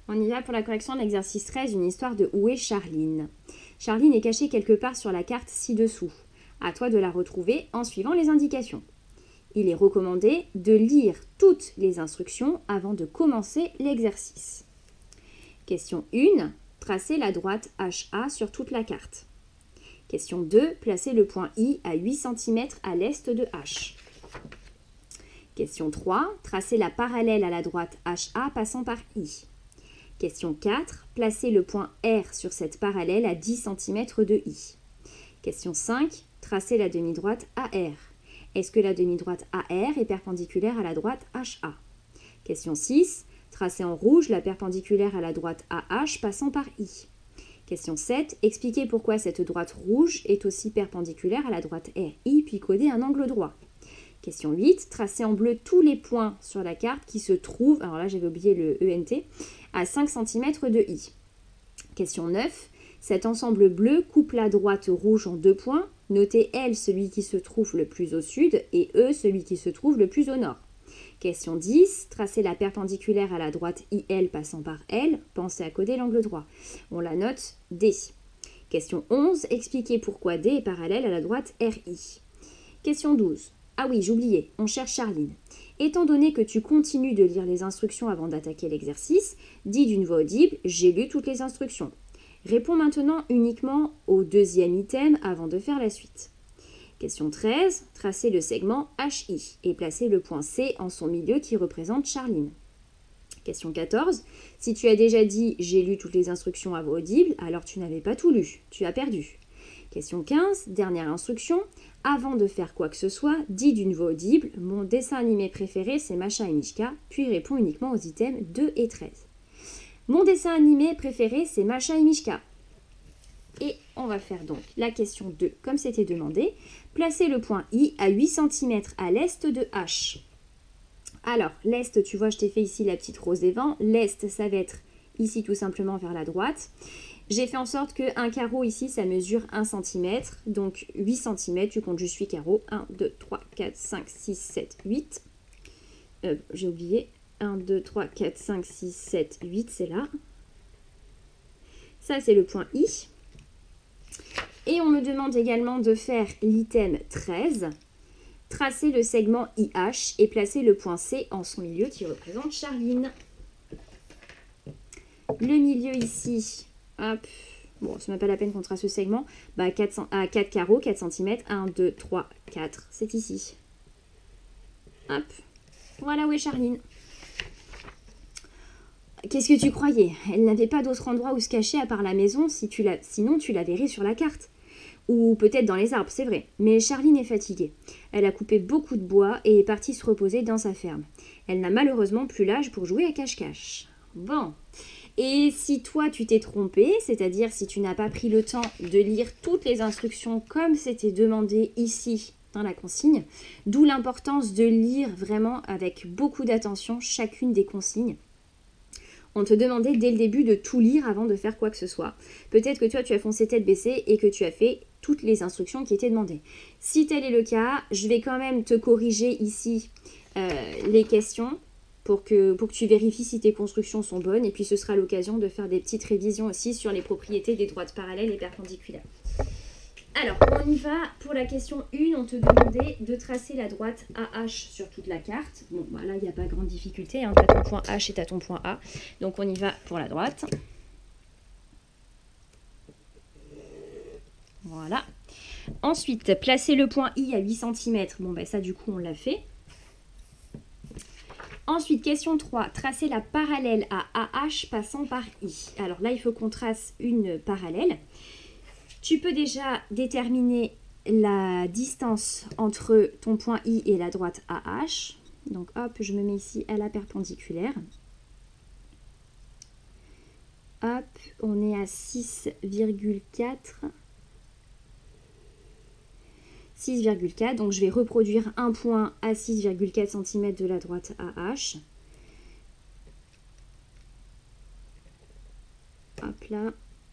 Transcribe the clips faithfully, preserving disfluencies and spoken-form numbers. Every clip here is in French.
On y va pour la correction de l'exercice treize, une histoire de où est Charline. Charline est cachée quelque part sur la carte ci-dessous. À toi de la retrouver en suivant les indications. Il est recommandé de lire toutes les instructions avant de commencer l'exercice. Question un. Tracez la droite H A sur toute la carte. Question deux. Placez le point I à huit centimètres à l'est de H. Question trois. Tracez la parallèle à la droite H A passant par I. Question quatre. Placez le point R sur cette parallèle à dix centimètres de I. Question cinq. Tracez la demi-droite A R. Est-ce que la demi-droite A R est perpendiculaire à la droite H A? Question six. Tracez en rouge la perpendiculaire à la droite A H passant par I. Question sept. Expliquez pourquoi cette droite rouge est aussi perpendiculaire à la droite R I puis codez un angle droit. Question huit. Tracez en bleu tous les points sur la carte qui se trouvent, alors là j'avais oublié le E N T, à cinq centimètres de I. Question neuf. Cet ensemble bleu coupe la droite rouge en deux points. Notez L celui qui se trouve le plus au sud et E celui qui se trouve le plus au nord. Question dix. Tracez la perpendiculaire à la droite I L passant par L. Pensez à coder l'angle droit. On la note D. Question onze. Expliquez pourquoi D est parallèle à la droite R I. Question douze. Ah oui, j'oubliais, on cherche Charline. Étant donné que tu continues de lire les instructions avant d'attaquer l'exercice, dis d'une voix audible « J'ai lu toutes les instructions ». Réponds maintenant uniquement au deuxième item avant de faire la suite. Question treize. Tracez le segment H I et placez le point C en son milieu qui représente Charline. Question quatorze. Si tu as déjà dit « J'ai lu toutes les instructions à voix audible », alors tu n'avais pas tout lu, tu as perdu. Question quinze. Dernière instruction. Avant de faire quoi que ce soit, dis d'une voix audible « Mon dessin animé préféré c'est Masha et Mishka », puis réponds uniquement aux items deux et treize. Mon dessin animé préféré c'est Masha et Mishka. Et on va faire donc la question deux comme c'était demandé. Placez le point I à huit centimètres à l'est de H. Alors, l'est, tu vois, je t'ai fait ici la petite rose des vents. L'est, ça va être ici tout simplement vers la droite. J'ai fait en sorte qu'un carreau ici, ça mesure un centimètre. Donc huit centimètres, tu comptes juste huit carreaux. un, deux, trois, quatre, cinq, six, sept, huit. Euh, j'ai oublié. un, deux, trois, quatre, cinq, six, sept, huit, c'est là. Ça, c'est le point I. Et on me demande également de faire l'item treize. Tracer le segment I H et placer le point C en son milieu qui représente Charline. Le milieu ici, hop, bon, c'est même pas la peine qu'on trace ce segment, bah, quatre, à quatre carreaux, quatre centimètres, un, deux, trois, quatre, c'est ici. Hop, voilà où est Charline. Qu'est-ce que tu croyais? Elle n'avait pas d'autre endroit où se cacher à part la maison, si tu la... sinon tu la verrais sur la carte. Ou peut-être dans les arbres, c'est vrai. Mais Charline est fatiguée. Elle a coupé beaucoup de bois et est partie se reposer dans sa ferme. Elle n'a malheureusement plus l'âge pour jouer à cache-cache. Bon. Et si toi tu t'es trompé, c'est-à-dire si tu n'as pas pris le temps de lire toutes les instructions comme c'était demandé ici dans la consigne, d'où l'importance de lire vraiment avec beaucoup d'attention chacune des consignes. On te demandait dès le début de tout lire avant de faire quoi que ce soit. Peut-être que toi, tu as foncé tête baissée et que tu as fait toutes les instructions qui étaient demandées. Si tel est le cas, je vais quand même te corriger ici euh, les questions pour que, pour que tu vérifies si tes constructions sont bonnes. Et puis, ce sera l'occasion de faire des petites révisions aussi sur les propriétés des droites parallèles et perpendiculaires. Alors, on y va pour la question un. On te demandait de tracer la droite A H sur toute la carte. Bon, bah là, il n'y a pas grande difficulté. Hein. Tu as ton point H et tu as ton point A. Donc, on y va pour la droite. Voilà. Ensuite, placer le point I à huit centimètres. Bon, bah ça, du coup, on l'a fait. Ensuite, question trois. Tracer la parallèle à A H passant par I. Alors là, il faut qu'on trace une parallèle. Tu peux déjà déterminer la distance entre ton point I et la droite A H. Donc hop, je me mets ici à la perpendiculaire. Hop, on est à six virgule quatre. six virgule quatre, donc je vais reproduire un point à six virgule quatre centimètres de la droite A H. Hop là.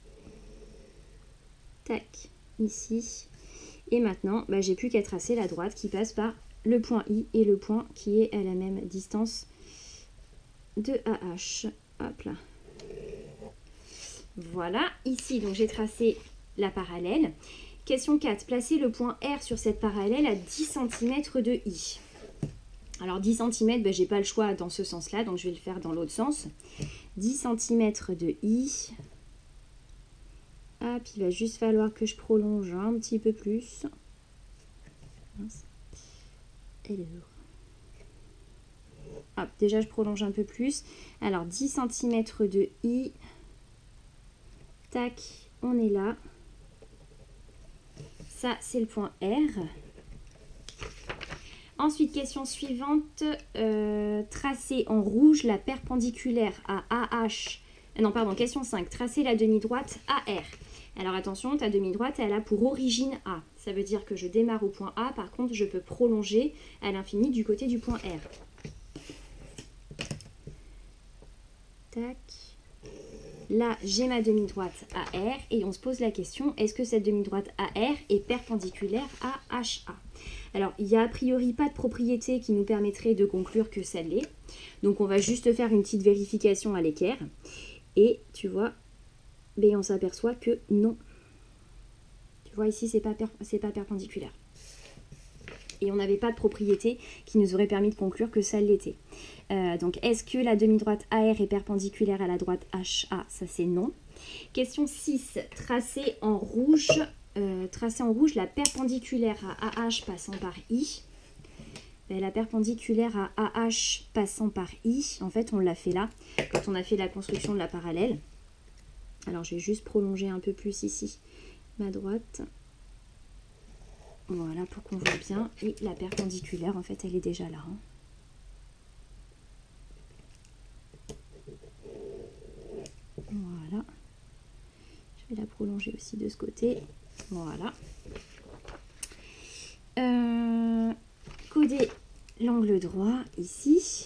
Tac, ici. Et maintenant, bah, j'ai plus qu'à tracer la droite qui passe par le point I et le point qui est à la même distance de A H. Hop là. Voilà, ici, donc j'ai tracé la parallèle. Question quatre, placez le point R sur cette parallèle à dix centimètres de I. Alors dix centimètres, ben, je n'ai pas le choix dans ce sens-là, donc je vais le faire dans l'autre sens. dix centimètres de I. Hop, il va juste falloir que je prolonge un petit peu plus. Alors. Hop, déjà je prolonge un peu plus. Alors dix centimètres de I. Tac, on est là. Ça, c'est le point R. Ensuite, question suivante. Euh, tracer en rouge la perpendiculaire à A H. Euh, non, pardon, question cinq. Tracer la demi-droite A R. Alors attention, ta demi-droite, elle a pour origine A. Ça veut dire que je démarre au point A. Par contre, je peux prolonger à l'infini du côté du point R. Tac. Là, j'ai ma demi-droite A R et on se pose la question, est-ce que cette demi-droite A R est perpendiculaire à H A? Alors, il n'y a a priori pas de propriété qui nous permettrait de conclure que ça l'est. Donc, on va juste faire une petite vérification à l'équerre. Et tu vois, ben, on s'aperçoit que non. Tu vois, ici, c'est pas, per c'est pas perpendiculaire. Et on n'avait pas de propriété qui nous aurait permis de conclure que ça l'était. Euh, donc, est-ce que la demi-droite A R est perpendiculaire à la droite H A? Ça, c'est non. Question six. Tracer en rouge, euh, tracer en rouge la perpendiculaire à A H passant par I. Ben, la perpendiculaire à A H passant par I, en fait, on l'a fait là, quand on a fait la construction de la parallèle. Alors, je vais juste prolonger un peu plus ici ma droite. Voilà, pour qu'on voit bien. Et la perpendiculaire, en fait, elle est déjà là. Hein. Voilà. Je vais la prolonger aussi de ce côté. Voilà. Euh, coder l'angle droit ici.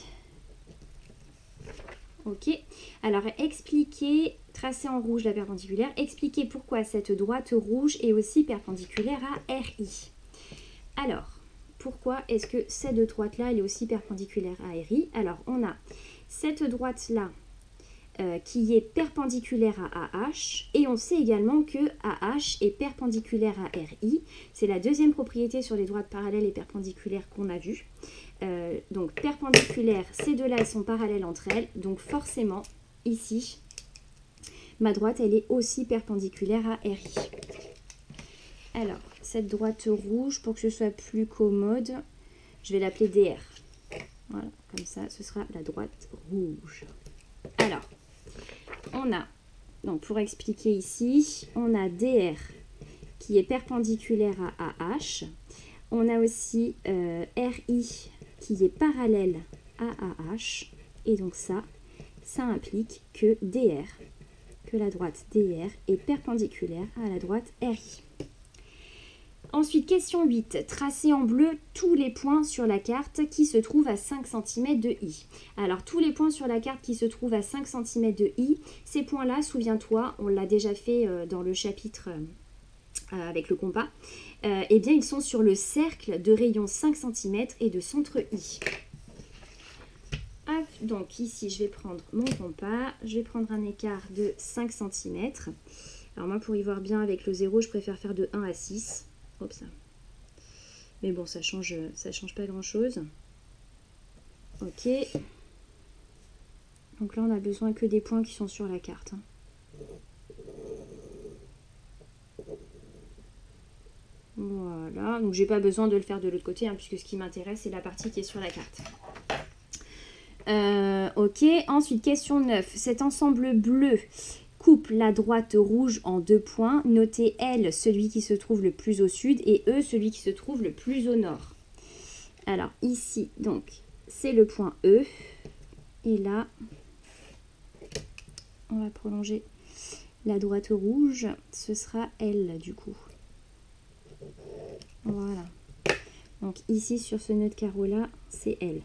Ok. Alors, expliquer, tracer en rouge la perpendiculaire, expliquer pourquoi cette droite rouge est aussi perpendiculaire à R I. Alors, pourquoi est-ce que cette droite-là, elle est aussi perpendiculaire à R I? Alors, on a cette droite-là euh, qui est perpendiculaire à A H, et on sait également que A H est perpendiculaire à R I. C'est la deuxième propriété sur les droites parallèles et perpendiculaires qu'on a vue. Euh, donc, perpendiculaires, ces deux-là, elles sont parallèles entre elles. Donc, forcément, ici, ma droite, elle est aussi perpendiculaire à R I. Alors, cette droite rouge, pour que ce soit plus commode, je vais l'appeler D R. Voilà, comme ça, ce sera la droite rouge. Alors, on a, donc pour expliquer ici, on a D R qui est perpendiculaire à A H. On a aussi euh, R I qui est parallèle à A H. Et donc ça, ça implique que D R, que la droite D R est perpendiculaire à la droite R I. Ensuite, question huit. Tracer en bleu tous les points sur la carte qui se trouvent à cinq centimètres de I. Alors, tous les points sur la carte qui se trouvent à cinq centimètres de I, ces points-là, souviens-toi, on l'a déjà fait euh, dans le chapitre euh, avec le compas, euh, eh bien, ils sont sur le cercle de rayon cinq centimètres et de centre I. Hop, donc ici, je vais prendre mon compas, je vais prendre un écart de cinq centimètres. Alors moi, pour y voir bien avec le zéro, je préfère faire de un à six. Hop, ça. Mais bon, ça change, ça change pas grand-chose. Ok. Donc là, on a besoin que des points qui sont sur la carte. Voilà. Donc, j'ai pas besoin de le faire de l'autre côté, hein, puisque ce qui m'intéresse, c'est la partie qui est sur la carte. Euh, ok. Ensuite, question neuf. Cet ensemble bleu coupe la droite rouge en deux points. Notez L, celui qui se trouve le plus au sud, et E, celui qui se trouve le plus au nord. Alors, ici, donc, c'est le point E. Et là, on va prolonger la droite rouge. Ce sera L, du coup. Voilà. Donc, ici, sur ce nœud de carreau-là, c'est L.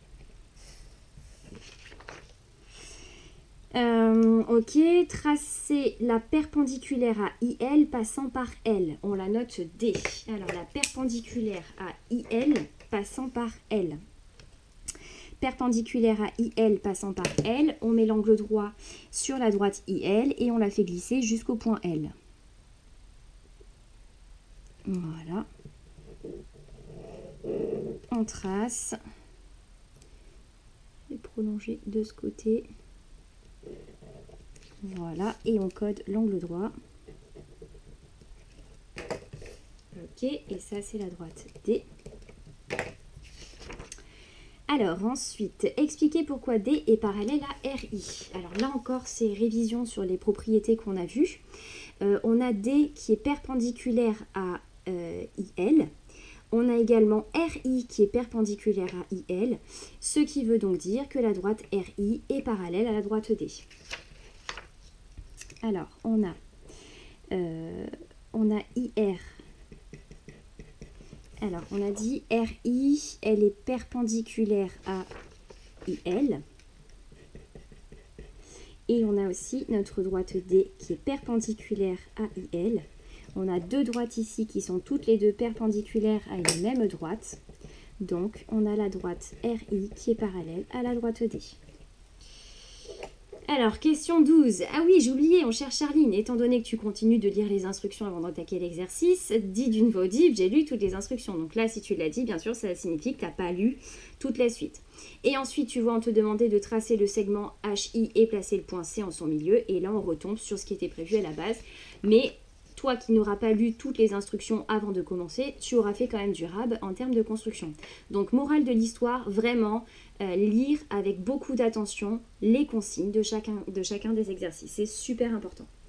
Euh, ok, tracer la perpendiculaire à I L passant par L. On la note D. Alors, la perpendiculaire à I L passant par L. perpendiculaire à I L passant par L, on met l'angle droit sur la droite I L et on la fait glisser jusqu'au point L. Voilà. On trace. Et prolonger de ce côté. Voilà. Et on code l'angle droit. Ok. Et ça, c'est la droite D. Alors ensuite, expliquer pourquoi D est parallèle à R I. Alors là encore, c'est révision sur les propriétés qu'on a vues. Euh, on a D qui est perpendiculaire à euh, I L. On a également R I qui est perpendiculaire à I L, ce qui veut donc dire que la droite R I est parallèle à la droite D. Alors, on a, euh, on a I R. Alors, on a dit R I, elle est perpendiculaire à I L. Et on a aussi notre droite D qui est perpendiculaire à I L. On a deux droites ici qui sont toutes les deux perpendiculaires à une même droite. Donc, on a la droite R I qui est parallèle à la droite D. Alors, question douze. Ah oui, j'ai oublié, on cherche Charline. Étant donné que tu continues de lire les instructions avant d'attaquer l'exercice, dis d'une voix audible, j'ai lu toutes les instructions. Donc là, si tu l'as dit, bien sûr, ça signifie que tu n'as pas lu toute la suite. Et ensuite, tu vois, on te demandait de tracer le segment H I et placer le point C en son milieu. Et là, on retombe sur ce qui était prévu à la base. Mais toi qui n'auras pas lu toutes les instructions avant de commencer, tu auras fait quand même du rab en termes de construction. Donc, morale de l'histoire, vraiment, euh, lire avec beaucoup d'attention les consignes de chacun, de chacun des exercices. C'est super important.